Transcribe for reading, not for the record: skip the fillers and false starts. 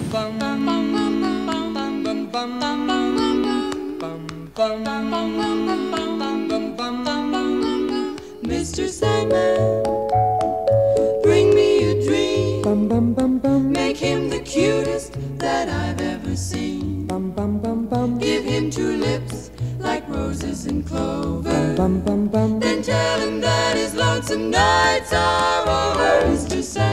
Mr. Sandman, bring me a dream. Make him the cutest that I've ever seen. Give him two lips like roses and clover. Then tell him that his lonesome nights are over. Mr. Sandman.